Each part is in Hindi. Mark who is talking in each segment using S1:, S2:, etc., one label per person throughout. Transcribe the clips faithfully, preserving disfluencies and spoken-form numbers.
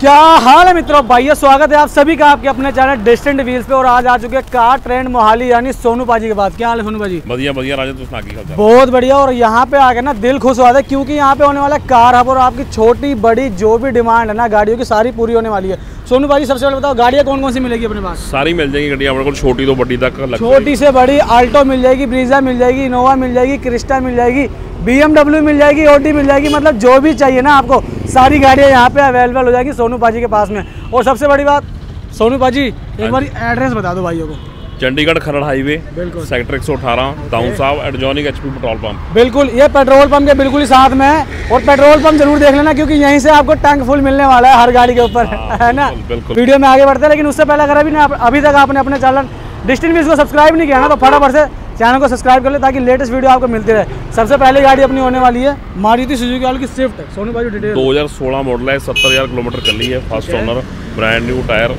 S1: क्या हाल है मित्रों, भाइयों स्वागत है आप सभी का आपके अपने चैनल डिस्टेंट व्हील्स पे। और आज आ चुके हैं कार ट्रेंड मोहाली यानी सोनू पाजी के बाद। क्या हाल है सोनू पाजी?
S2: बढ़िया बढ़िया राजा, तू सुना की खबर?
S1: बहुत बढ़िया। और यहाँ पे आके ना दिल खुश हुआ था क्योंकि यहाँ पे होने वाला है कार हब और आपकी छोटी बड़ी जो भी डिमांड है ना गाड़ियों की सारी पूरी होने वाली है। सोनू पाजी सबसे पहले बताओ गाड़ियाँ कौन कौन सी मिलेगी अपने पास?
S2: सारी मिल जाएगी गाड़ियाँ अपने को, छोटी तो बड़ी तक।
S1: छोटी से बड़ी आल्टो मिल जाएगी, ब्रीजा मिल जाएगी, इनोवा मिल जाएगी, क्रिस्टा मिल जाएगी, बीएमडब्ल्यू मिल जाएगी, ओडी मिल जाएगी, मतलब जो भी चाहिए ना आपको सारी गाड़ियाँ यहाँ पे अवेलेबल हो जाएगी सोनू पाजी के पास में। और सबसे बड़ी बात सोनू पाजी एक बार एड्रेस बता दो भाइयों को।
S2: चंडीगढ़ खरड़ हाईवे,
S1: बिल्कुल
S2: सेक्टर एक सौ अठारह, टाउन साहब, एडजॉइनिंग एचपी पेट्रोल पंप।
S1: बिल्कुल, ये पेट्रोल पंप के बिल्कुल ही साथ में है। और पेट्रोल पंप जरूर देख लेना क्योंकि यहीं से आपको टैंक फुल मिलने वाला है हर गाड़ी के ऊपर, है ना?
S2: बिल्कुल।
S1: वीडियो में आगे बढ़ते हैं लेकिन उससे पहले अगर अभी ना अभी तक आपने अपने चैनल डिस्टेंट व्हील्स को सब्सक्राइब नहीं किया ना तो फटाफट से चैनल को सब्सक्राइब कर ले ताकि लेटेस्ट वीडियो आपको मिलती रहे। सबसे पहले गाड़ी अपनी होने वाली है मारुति सुजुकी वाली की स्विफ्ट। सोनू भाई डिटेल।
S2: दो हज़ार सोलह मॉडल है, सत्तर हज़ार किलोमीटर चली है, first owner, brand new tyre.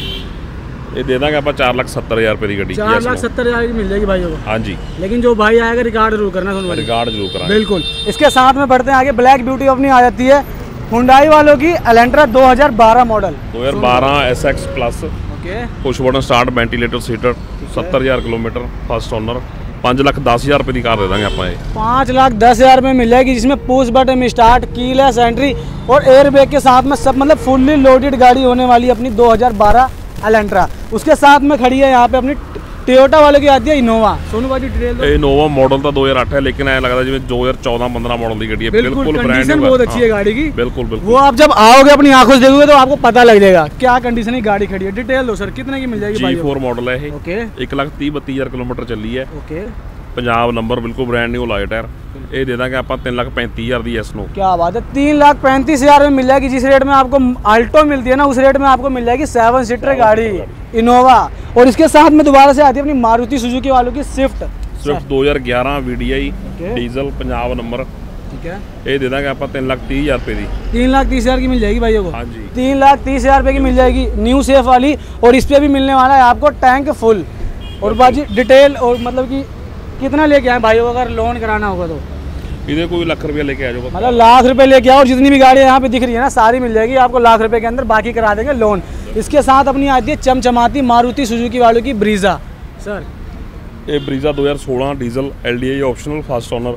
S2: ये दे देंगे आप चार लाख सत्तर हज़ार रुपये की गाड़ी।
S1: चार लाख सत्तर हज़ार की मिल जाएगी भाइयों को।
S2: हाँ जी,
S1: लेकिन जो भाई आएगा रिकॉर्ड जरूर करना सोनू भाई,
S2: रिकॉर्ड जरूर करा।
S1: बिल्कुल। इसके साथ में बढ़ते हैं आगे, ब्लैक ब्यूटी अपनी आ जाती है हुंडई वालों की एलेंट्रा दो हज़ार बारह मॉडल,
S2: दो हज़ार बारह S X plus, push button start, ventilator seater, सत्तर हज़ार किलोमीटर, फर्स्ट ओनर, पाँच लाख दस हज़ार रुपये की कार दे देंगे आप।
S1: पाँच लाख दस हज़ार में मिल जाएगी जिसमें push button start, keyless entry और एयर बैग के साथ में सब, मतलब फुल्ली लोडेड गाड़ी होने वाली है अपनी दो हज़ार बारह एलेंट्रा। उसके साथ में खड़ी है यहाँ पे अपनी टोयोटा वाले की आती है इनोवा। सोनू भाई डिटेल दो।
S2: इनोवा मॉडल था दो हज़ार आठ है लेकिन ऐसा लग रहा है जिसमें दो हज़ार चौदह पंद्रह मॉडल की गाड़ी है।
S1: बिल्कुल, कंडीशन बहुत अच्छी है गाड़ी की।
S2: बिल्कुल बिल्कुल।
S1: वो आप जब आओगे अपनी आंखों से देखोगे तो आपको पता लग जाएगा क्या कंडीशन की गाड़ी खड़ी है। डिटेल दो सर, कितने की मिल जाएगी?
S2: जी फोर मॉडल है,
S1: ओके,
S2: एक लाख तीस बत्तीस हज़ार किलोमीटर चली है,
S1: ओके,
S2: पंजाब नंबर, बिल्कुल ब्रांड न्यू लाइट टायर। ये दे देंगे आप तीन लाख पैंतीस हज़ार दी एस नो।
S1: क्या बात है, तीन लाख पैंतीस हज़ार में मिल जाएगी। जिस रेट में आपको आल्टो मिलती है ना उस रेट में आपको मिल जाएगी सेवन सीटर गाड़ी इनोवा। और इसके साथ में दोबारा से आती है अपनी मारुति सुजुकी वालों की स्विफ्ट।
S2: स्विफ्ट दो हज़ार ग्यारह वीडीआई डीजल, पंजाब नंबर,
S1: ठीक है।
S2: ये दे देंगे आप तीन लाख तीस हज़ार रुपये दी।
S1: तीन लाख तीस हज़ार की मिल जाएगी भाइयों को।
S2: हाँ जी,
S1: तीन लाख तीस हज़ार रुपये की मिल जाएगी न्यू सेफ वाली। और इस पर भी मिलने वाला है आपको टैंक फुल। और बाजी डिटेल और मतलब कि कितना लेके आए भाइयों अगर लोन कराना होगा तो?
S2: इधर कोई लाख रुपया लेके आ जाओ,
S1: मतलब लाख रुपए लेके आओ। और जितनी भी गाड़ियाँ यहाँ पे दिख रही है ना सारी मिल जाएगी आपको लाख रुपए के अंदर, बाकी करा देंगे लोन। इसके साथ अपनी आती है चमचमाती मारुति सुजुकी वालों की ब्रीजा। सर
S2: ये ब्रीजा दो हज़ार सोलह diesel, LDI optional, first owner,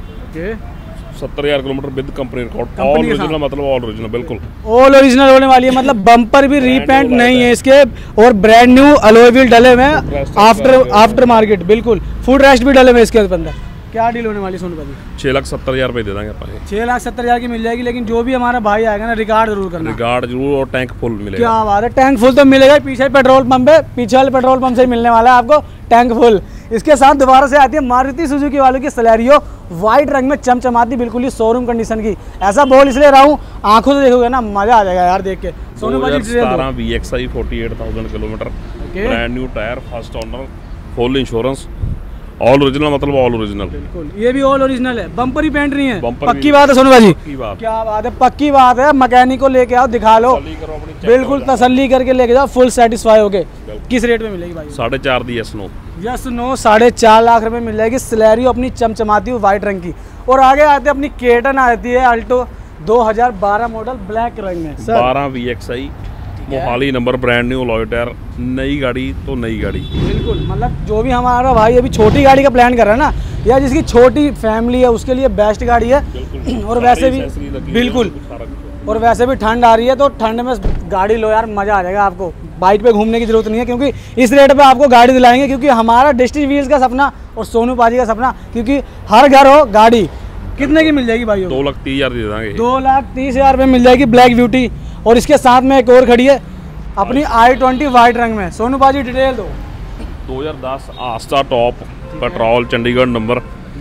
S2: सत्तर हज़ार kilometre with company record, all original, मतलब ऑल ओरिजिनल, बिल्कुल ऑल
S1: ओरिजिनल होने वाली है। मतलब बम्पर भी रीपेंट नहीं है इसके और ब्रांड न्यू अलॉय व्हील डले हुए हैं आफ्टर आफ्टर मार्केट, बिल्कुल फुट रेस्ट भी डले हुए इसके अंदर। क्या डील होने वाली सोनू भाई?
S2: छह लाख सत्तर हज़ार रुपये दे देंगे आप।
S1: छह लाख सत्तर हज़ार की मिल जाएगी। लेकिन जो भी हमारा भाई आएगा ना रिकॉर्ड जरूर करना,
S2: रिकॉर्ड जरूर, और टैंक फुल मिलेगा।
S1: क्या बात है, टैंक फुल तो मिलेगा। पीछे पेट्रोल पंप है, पीछे वाले पेट्रोल पंप से मिलने वाला है आपको टैंक फुल। इसके साथ दोबारा से आती है मारुति सुजुकी वालों की स्लेरियो, व्हाइट रंग में चमचमाती, बिल्कुल ही शोरूम कंडीशन की। ऐसा बोल इसलिए रहा हूँ, आंखों से देखोगे ना मजा आ जाएगा यार देख के। सोनू भाई
S2: सतारह V X I forty eight thousand kilometre, brand new tyre, first owner, full insurance, all original, मतलब ऑल ओरिजिनल।
S1: बिल्कुल, ये भी ऑल ओरिजिनल है, बम्पर ही पेंट नहीं है। पक्की
S2: भी
S1: बात है सोनू भाई?
S2: बात।
S1: क्या बात है, पक्की बात है। मैकेनिक को लेके आओ, दिखा लो, बिल्कुल तसल्ली करके लेके जाओ, फुल सेटिस्फाई हो गए। किस रेट में मिलेगी भाई?
S2: साढ़े चार दी एस नो।
S1: यस नो, साढ़े चार लाख रुपए मिल जाएगी स्लेरियो अपनी चमचमाती हुई व्हाइट रंग की। और आगे आते अपनी केटन आती है अल्टो दो हज़ार बारह मॉडल ब्लैक रंग में,
S2: बारह V X I, Mohali number, brand new alloy tyre, नई गाड़ी तो नई गाड़ी।
S1: बिल्कुल, मतलब जो भी हमारा भाई अभी छोटी गाड़ी का प्लान कर रहा है ना, या जिसकी छोटी फैमिली है उसके लिए बेस्ट गाड़ी है। और वैसे भी बिल्कुल, और वैसे भी ठंड आ रही है तो ठंड में गाड़ी लो यार, मज़ा आ जाएगा आपको। बाइक पे घूमने की जरूरत नहीं है क्योंकि इस रेट पे आपको गाड़ी दिलाएंगे। क्योंकि हमारा डिस्टेंट व्हील्स का सपना और सोनू पाजी का सपना, क्योंकि हर घर हो गाड़ी। कितने की मिल जाएगी भाई?
S2: दो लाख तीस हज़ार दे देंगे।
S1: दो लाख तीस हज़ार रुपये मिल जाएगी ब्लैक ब्यूटी। और इसके साथ में एक और खड़ी है अपनी आई ट्वेंटी व्हाइट रंग में। सोनू पाजी डिटेल दो।
S2: दो हज़ार दस Asta top, petrol, Chandigarh number,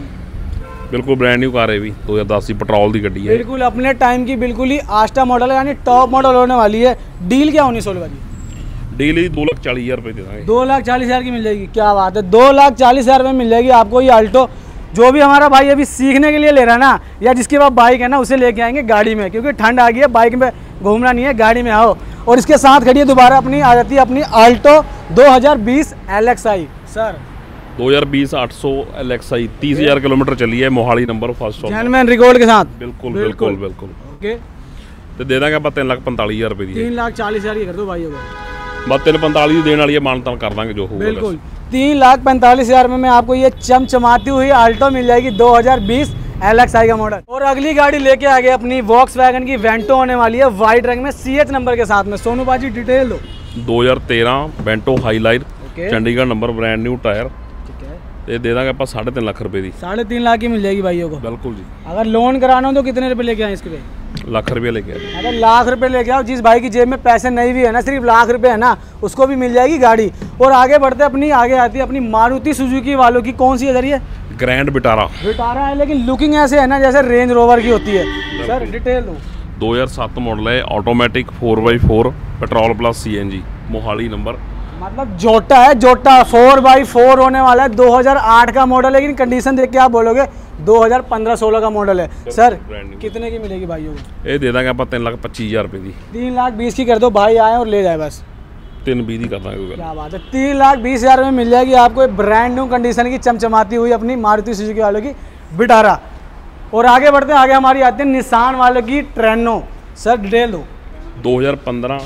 S2: बिल्कुल ब्रांड न्यू कार है भी, दो हज़ार दस की पेट्रोल की गाड़ी है,
S1: बिल्कुल अपने टाइम की, बिल्कुल ही आस्था मॉडल है, यानी टॉप मॉडल होने वाली है। डील क्या होनी सोनू पाजी?
S2: डील ही दो लाख चालीस हज़ार रुपये दे देंगे।
S1: दो लाख चालीस हज़ार की मिल जाएगी। क्या बात है, दो लाख चालीस हज़ार में मिल जाएगी आपको ये अल्टो। जो भी हमारा भाई अभी सीखने के लिए ले रहा है ना, या जिसके पास बाइक है ना, उसे लेके आएंगे गाड़ी में, क्योंकि ठंड आ गई है, बाइक में घूमना नहीं है, गाड़ी में आओ। और इसके साथ खड़ी है दोबारा अपनी आ जाती है अपनी अल्टो दो हज़ार बीस एल एक्स आई। सर
S2: दो हज़ार बीस आठ सौ एल एक्स आई, तीस हज़ार किलोमीटर चली है, Mohali number, first
S1: genuine record के साथ।
S2: बिल्कुल बिल्कुल बिल्कुल।
S1: ओके,
S2: ਤੇ ਦੇ ਦਾਂਗੇ ਆਪਾਂ ਤਿੰਨ ਲੱਖ ਪੰਤਾਲੀ ਹਜ਼ਾਰ रुपए ਦੀ।
S1: तीन लाख चालीस हज़ार की कर दो भाई।
S2: बस तीन पैंतालीस देने वाली है, मानतान कर देंगे जो होगा।
S1: बिल्कुल तीन लाख पैंतालीस हज़ार में, में आपको ये चमचमाती हुई आल्टो मिल जाएगी दो हज़ार बीस एल एक्स आई का मॉडल। और अगली गाड़ी लेके आ गए अपनी वॉक्सवैगन की वेंटो होने वाली है वाइट रंग में सी एच नंबर के साथ में। सोनू बाजी डिटेल दो।
S2: दो हज़ार तेरह Vento highlight Chandigarh number, brand new tyre, ये दे देंगे आप साढ़े तीन लाख रुपए की।
S1: साढ़े तीन लाख की मिल जाएगी भाइयों को।
S2: बिल्कुल जी।
S1: अगर लोन कराना हो तो कितने रुपए लेके आए इसके पे?
S2: लाख रुपये लेके आए।
S1: अगर लाख रुपए लेके आओ, जिस भाई की जेब में पैसे नहीं भी है ना, सिर्फ लाख रुपए है ना, उसको भी मिल जाएगी गाड़ी। और आगे बढ़ते अपनी आगे आती है अपनी मारुति सुजुकी वालों की, कौन सी है ये?
S2: Grand Vitara.
S1: विटारा है, लेकिन लुकिंग ऐसे है ना जैसे रेंज रोवर की होती है। सर डिटेल दो।
S2: दो हज़ार सात मॉडल है, automatic four by four petrol plus C N G, Mohali number.
S1: मतलब जोटा है, जोटा फोर बाई फोर होने वाला है। दो हज़ार आठ का मॉडल है, लेकिन कंडीशन देख के आप बोलोगे दो हज़ार पंद्रह सोलह का मॉडल है। सर कितने की मिलेगी भाइयों को?
S2: ये दे देंगे आप तीन लाख पच्चीस हज़ार रुपये की।
S1: तीन लाख बीस की कर दो, भाई आए और ले जाए बस।
S2: तीन बीस ही कर देंगे।
S1: क्या बात है, तीन लाख बीस हज़ार में मिल जाएगी आपको ब्रांड न्यू कंडीशन की चमचमाती हुई अपनी मारुति सुजुकी वालों की विटारा। और आगे बढ़ते हैं, आगे हमारी आती है निसान वालों की ट्रेनो। सर डिटेल दो।
S2: दो हज़ार पंद्रह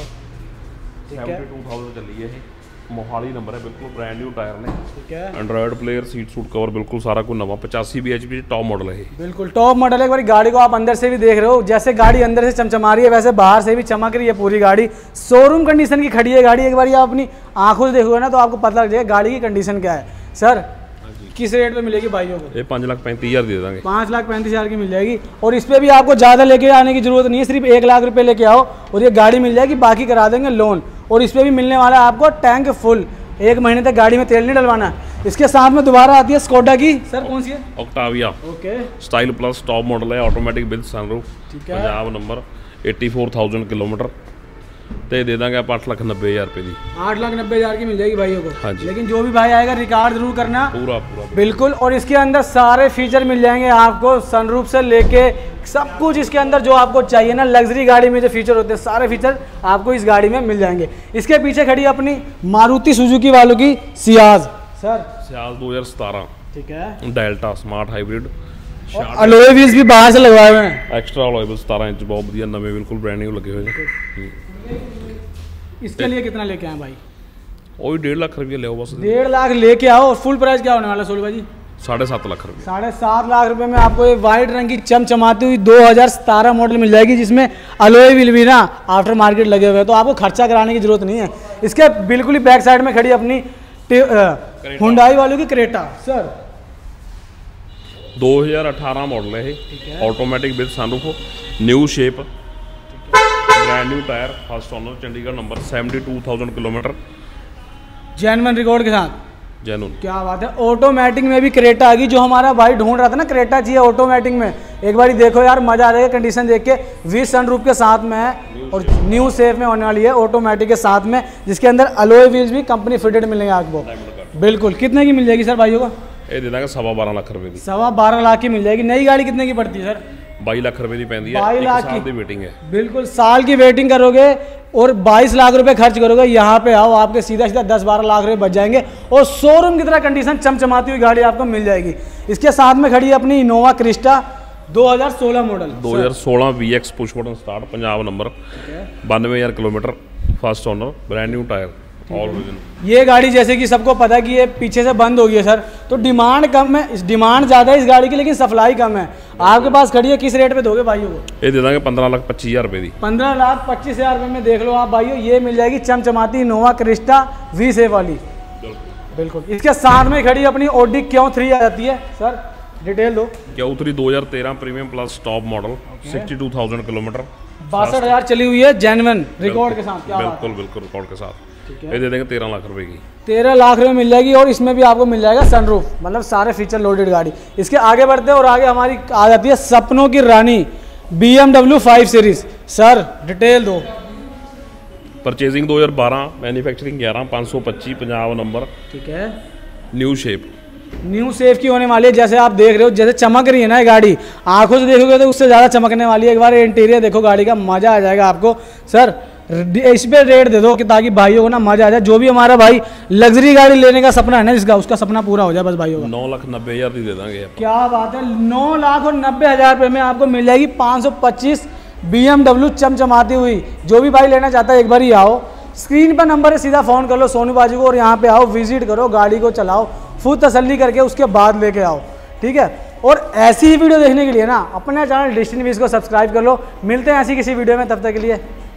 S2: सेवेंटी टू थाउजेंड चली है, मोहाली नंबर है, बिल्कुल ब्रांड न्यू टायर ने। ठीक है। Android player, seat suit cover बिल्कुल सारा कुछ नवा, पचासी B H P top model है। बिल्कुल
S1: टॉप मॉडल है। एक बार गाड़ी को आप अंदर से भी देख रहे हो, जैसे गाड़ी अंदर से चमचमा रही है वैसे बाहर से भी चमक रही है पूरी गाड़ी। शोरूम कंडीशन की खड़ी है गाड़ी। एक बार आप अपनी आंखों से देखोगे ना तो आपको पता लग जाएगा गाड़ी की कंडीशन क्या है। सर किस रेट पे मिलेगी भाइयों को?
S2: ये पाँच लाख पैंतीस हज़ार दे देंगे।
S1: पाँच लाख पैंतीस हज़ार की मिल जाएगी। और इस पर भी आपको ज़्यादा लेके आने की जरूरत नहीं है, सिर्फ एक लाख रुपये लेके आओ और ये गाड़ी मिल जाएगी, बाकी करा देंगे लोन। और इस पर भी मिलने वाला है आपको टैंक फुल, एक महीने तक गाड़ी में तेल नहीं डलवाना। इसके साथ में दोबारा आती है स्कोडा की। सर कौन सी है?
S2: Octavia.
S1: Okay.
S2: Style plus top model है, ऑटोमेटिक विद सनरूफ।
S1: ठीक है।
S2: Punjab number, eighty four thousand kilometre, तो दे देंगे आप आठ लाख नब्बे हज़ार रुपये की।
S1: आठ लाख नब्बे हज़ार की मिल जाएगी भाइयों को।
S2: हाँ जी।
S1: लेकिन जो भी भाई आएगा रिकॉर्ड जरूर करना
S2: पूरा पूरा।
S1: बिल्कुल। और इसके अंदर सारे फीचर मिल जाएंगे आपको, सनरूफ से लेके सब कुछ इसके अंदर जो आपको चाहिए ना, लग्जरी गाड़ी में जो फीचर होते हैं सारे फीचर आपको इस गाड़ी में मिल जाएंगे। इसके पीछे खड़ी है अपनी मारुति सुजुकी वालों की सियाज। सर
S2: सियाज दो हज़ार सतारह। ठीक है। Delta smart hybrid,
S1: alloy wheels भी बाहर से लगवाए हुए हैं।
S2: एक्स्ट्रा अलॉय व्हील्स सतारह इंच, बहुत बढ़िया नवे बिल्कुल ब्रांड न्यू लगे हुए हैं।
S1: इसके लिए कितना लेके आए भाई?
S2: वही डेढ़ लाख रुपये ले बस।
S1: डेढ़ लाख लेके आओ। और फुल प्राइस क्या होने वाला सोलू भाई?
S2: साढ़े सात लाख रुपये।
S1: साढ़े सात लाख रुपए में आपको ये वाइट रंग की चमचमाती हुई दो हज़ार सतारह मॉडल मिल जाएगी, जिसमें अलॉय व्हील भी ना आफ्टर मार्केट लगे हुए हैं, तो आपको खर्चा कराने की जरूरत नहीं है। इसके बिल्कुल ही बैक साइड में खड़ी अपनी हुंडई वालों की क्रेटा। सर
S2: दो हज़ार अठारह मॉडल है, automatic with sunroof, new shape, brand new tyre, first owner, Chandigarh number, seventy two thousand kilometre,
S1: genuine record के साथ।
S2: जेन्युइन।
S1: क्या बात है। ऑटोमेटिक में भी क्रेटा आ गई, जो हमारा भाई ढूंढ रहा था ना क्रेटा चाहिए ऑटोमेटिक में। एक बार देखो यार, मजा आ जाएगा कंडीशन देख के। वी सनरूफ के साथ में है और न्यू शेप में होने वाली है, ऑटोमेटिक के साथ में, जिसके अंदर अलॉय व्हील्स भी कंपनी फिटेड मिलेंगे आपको। बिल्कुल। कितने की मिल जाएगी सर भाइयों को?
S2: ये दे देंगे सवा बारह लाख रुपए की।
S1: सवा बारह लाख की मिल जाएगी। नई गाड़ी कितने की पड़ती है सर?
S2: बाईस लाख रुपए की पैंती है।
S1: बाईस लाख की
S2: वेटिंग है।
S1: बिल्कुल, साल की वेटिंग करोगे और बाईस लाख रुपए खर्च करोगे, यहाँ पे आओ, आपके सीधा सीधा दस बारह लाख रुपए बच जाएंगे और शोरूम की तरह कंडीशन चमचमाती हुई गाड़ी आपको मिल जाएगी। इसके साथ में खड़ी है अपनी इनोवा क्रिस्टा दो हज़ार सोलह मॉडल।
S2: दो हज़ार सोलह V X push button start, Punjab number, बानवे हज़ार kilometre, first owner, brand new tyre, all original. ये गाड़ी जैसे कि सबको पता है कि ये पीछे से बंद हो गई है सर, तो डिमांड कम है, इस डिमांड ज़्यादा है इस गाड़ी की, लेकिन सप्लाई कम है। आपके पास खड़ी है, किस रेट पे दोगे भाइयों को? ये दे देंगे पंद्रह लाख पच्चीस हज़ार रुपये की।
S1: पंद्रह लाख पच्चीस हज़ार रुपये में देख लो आप भाइयों, ये मिल जाएगी चमचमाती इनोवा क्रिस्टा वी सेफ वाली। बिल्कुल। इसके साथ में खड़ी अपनी ऑडी क्यों थ्री आ जाती है। सर डिटेल दो।
S2: क्यों थ्री दो हज़ार तेरह premium plus top model, sixty two thousand kilometre,
S1: बासठ हज़ार चली हुई है, जेन्युइन रिकॉर्ड के साथ। क्या
S2: बिल्कुल बिल्कुल रिकॉर्ड के साथ। ये दे देंगे तेरह लाख रुपए की।
S1: तेरह लाख रुपए मिल जाएगी और इसमें भी आपको मिल जाएगा सनरूफ, मतलब सारे फीचर लोडेड गाड़ी। इसके आगे बढ़ते हैं और आगे हमारी आ जाती है सपनों की रानी B M W five series. Sir detail दो।
S2: परचेजिंग दो हज़ार बारह, मैन्युफैक्चरिंग ग्यारह, पाँच सौ पच्चीस, पंजाब नंबर।
S1: ठीक है।
S2: न्यू शेप,
S1: न्यू शेप की होने वाली है। जैसे आप देख रहे हो, जैसे चमक रही है ना ये गाड़ी, आंखों से देखोगे तो उससे ज़्यादा चमकने वाली है। एक बार इंटीरियर देखो गाड़ी का, मज़ा आ जाएगा आपको। सर इस पे रेट दे दो कि ताकि भाइयों को ना मजा आ जाए। जो भी हमारा भाई लग्जरी गाड़ी लेने का सपना है ना जिसका, उसका सपना पूरा हो जाए बस भाइयों का।
S2: नौ लाख नब्बे हज़ार ही दे देंगे।
S1: क्या बात है। नौ लाख और नब्बे हज़ार रुपये में आपको मिल जाएगी पाँच सौ पच्चीस बी एम डब्ल्यू चमचमाती हुई। जो भी भाई लेना चाहता है एक बार ही आओ, स्क्रीन पर नंबर है, सीधा फ़ोन कर लो सोनू बाजी को और यहाँ पे आओ, विजिट करो, गाड़ी को चलाओ, फुल तसल्ली करके उसके बाद लेके आओ, ठीक है। और ऐसी ही वीडियो देखने के लिए ना अपना चैनल डेस्टिनी व्हील्स को सब्सक्राइब कर लो। मिलते हैं ऐसी किसी वीडियो में, तब तक के लिए